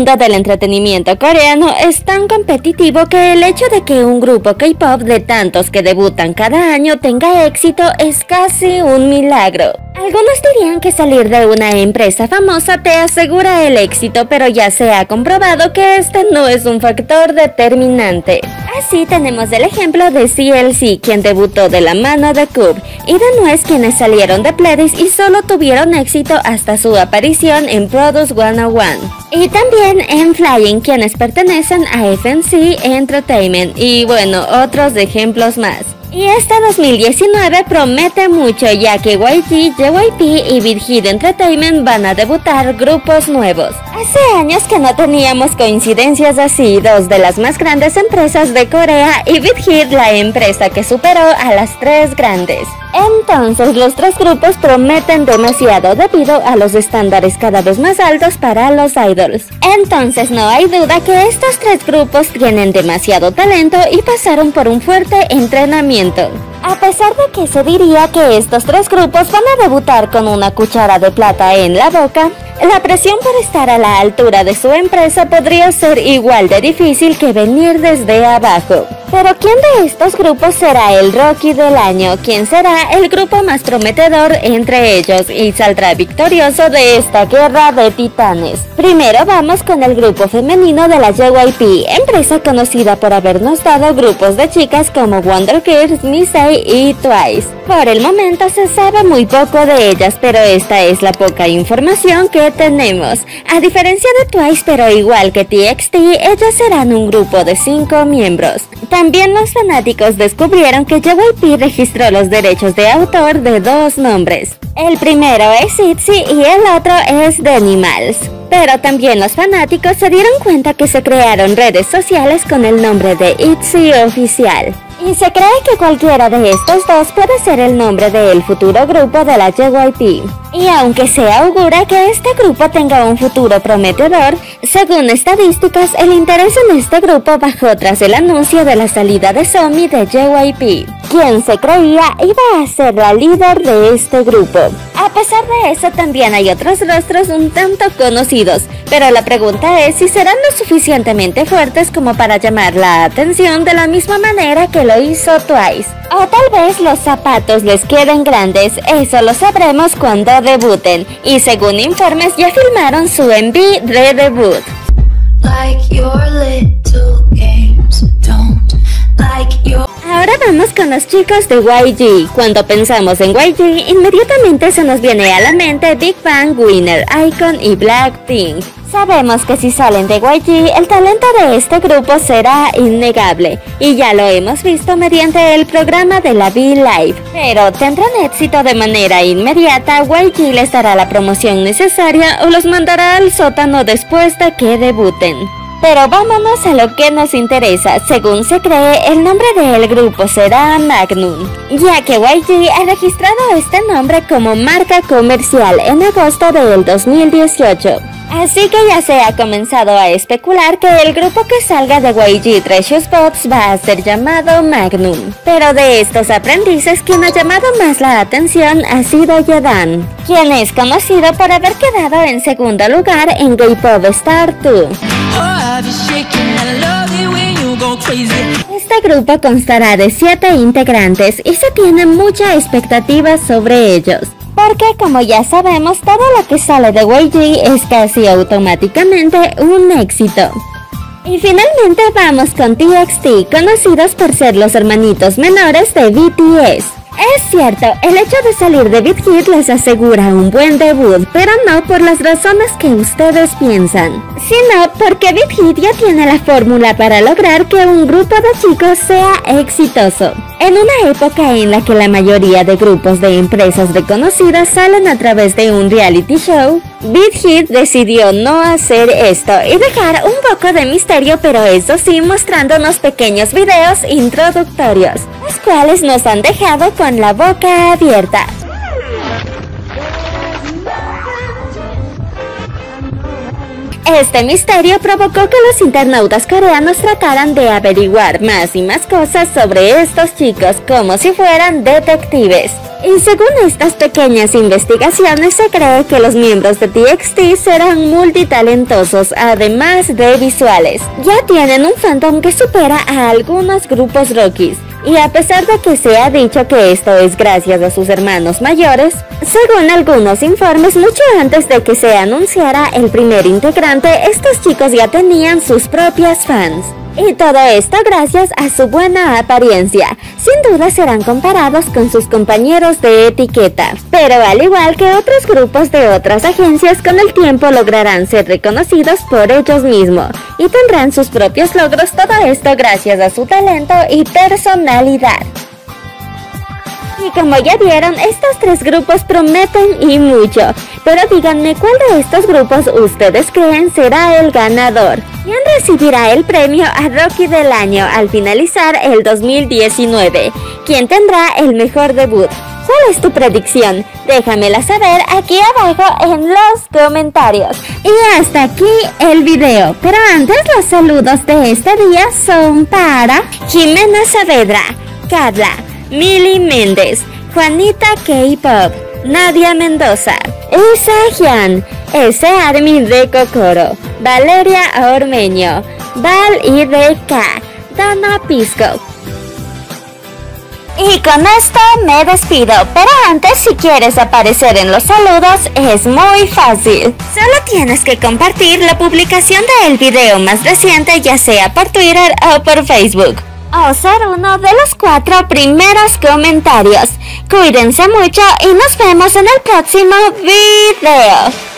mundo del entretenimiento coreano es tan competitivo que el hecho de que un grupo K-pop de tantos que debutan cada año tenga éxito es casi un milagro. Algunos dirían que salir de una empresa famosa te asegura el éxito, pero ya se ha comprobado que este no es un factor determinante. Así tenemos el ejemplo de CLC, quien debutó de la mano de Cube, y de Nuez, quienes salieron de Pledis y solo tuvieron éxito hasta su aparición en Produce 101. Y también en Flying, quienes pertenecen a FNC Entertainment, y bueno, otros ejemplos más. Y este 2019 promete mucho, ya que YG, JYP y Big Hit Entertainment van a debutar grupos nuevos. Hace años que no teníamos coincidencias así, dos de las más grandes empresas de Corea y Big Hit, la empresa que superó a las tres grandes. Entonces los tres grupos prometen demasiado debido a los estándares cada vez más altos para los idols. Entonces no hay duda que estos tres grupos tienen demasiado talento y pasaron por un fuerte entrenamiento. A pesar de que se diría que estos tres grupos van a debutar con una cuchara de plata en la boca, la presión por estar a la altura de su empresa podría ser igual de difícil que venir desde abajo. Pero ¿quién de estos grupos será el Rookie del año? ¿Quién será el grupo más prometedor entre ellos y saldrá victorioso de esta guerra de titanes? Primero vamos con el grupo femenino de la JYP, empresa conocida por habernos dado grupos de chicas como Wonder Girls, Missy y Twice. Por el momento se sabe muy poco de ellas, pero esta es la poca información que tenemos. A diferencia de Twice, pero igual que TXT, ellas serán un grupo de 5 miembros. También los fanáticos descubrieron que JYP registró los derechos de autor de dos nombres. El primero es ITZY y el otro es The Animals. Pero también los fanáticos se dieron cuenta que se crearon redes sociales con el nombre de ITZY oficial. Y se cree que cualquiera de estos dos puede ser el nombre del futuro grupo de la JYP. Y aunque se augura que este grupo tenga un futuro prometedor, según estadísticas, el interés en este grupo bajó tras el anuncio de la salida de Somi de JYP, quien se creía iba a ser la líder de este grupo. A pesar de eso, también hay otros rostros un tanto conocidos, pero la pregunta es si serán lo suficientemente fuertes como para llamar la atención de la misma manera que lo hizo Twice. O tal vez los zapatos les queden grandes, eso lo sabremos cuando debuten, y según informes ya filmaron su MV de debut. Ahora vamos con los chicos de YG. Cuando pensamos en YG, inmediatamente se nos viene a la mente Big Bang, Winner, iKON y Blackpink. Sabemos que si salen de YG, el talento de este grupo será innegable, y ya lo hemos visto mediante el programa de la V-Live. Pero ¿tendrán éxito de manera inmediata? ¿YG les dará la promoción necesaria o los mandará al sótano después de que debuten? Pero vámonos a lo que nos interesa. Según se cree, el nombre del grupo será Magnum, ya que YG ha registrado este nombre como marca comercial en agosto del 2018. Así que ya se ha comenzado a especular que el grupo que salga de YG Treasure Box va a ser llamado Magnum. Pero de estos aprendices, quien ha llamado más la atención ha sido Yedan, quien es conocido por haber quedado en segundo lugar en K-Pop Star 2. Este grupo constará de 7 integrantes y se tiene mucha expectativa sobre ellos, porque como ya sabemos, todo lo que sale de YG es casi automáticamente un éxito. Y finalmente vamos con TXT, conocidos por ser los hermanitos menores de BTS. Es cierto, el hecho de salir de Big Hit les asegura un buen debut, pero no por las razones que ustedes piensan, sino porque Big Hit ya tiene la fórmula para lograr que un grupo de chicos sea exitoso. En una época en la que la mayoría de grupos de empresas reconocidas salen a través de un reality show, Big Hit decidió no hacer esto y dejar un poco de misterio, pero eso sí mostrándonos pequeños videos introductorios, los cuales nos han dejado con la boca abierta. Este misterio provocó que los internautas coreanos trataran de averiguar más y más cosas sobre estos chicos como si fueran detectives. Y según estas pequeñas investigaciones, se cree que los miembros de TXT serán multitalentosos, además de visuales. Ya tienen un fandom que supera a algunos grupos rockies. Y a pesar de que se ha dicho que esto es gracias a sus hermanos mayores, según algunos informes, mucho antes de que se anunciara el primer integrante, estos chicos ya tenían sus propias fans. Y todo esto gracias a su buena apariencia. Sin duda serán comparados con sus compañeros de etiqueta. Pero al igual que otros grupos de otras agencias, con el tiempo lograrán ser reconocidos por ellos mismos. Y tendrán sus propios logros, todo esto gracias a su talento y personalidad. Y como ya vieron, estos tres grupos prometen y mucho. Pero díganme, ¿cuál de estos grupos ustedes creen será el ganador? ¿Quién recibirá el premio a Rookie del Año al finalizar el 2019? ¿Quién tendrá el mejor debut? ¿Cuál es tu predicción? Déjamela saber aquí abajo en los comentarios. Y hasta aquí el video. Pero antes, los saludos de este día son para Jimena Saavedra, Carla, Mili Méndez, Juanita K-Pop, Nadia Mendoza, Isa Jian, S. Armin de Kokoro, Valeria Ormeño, Val IDK, Dana Pisco. Y con esto me despido, pero antes, si quieres aparecer en los saludos es muy fácil. Solo tienes que compartir la publicación del video más reciente, ya sea por Twitter o por Facebook, o ser uno de los 4 primeros comentarios. Cuídense mucho y nos vemos en el próximo video.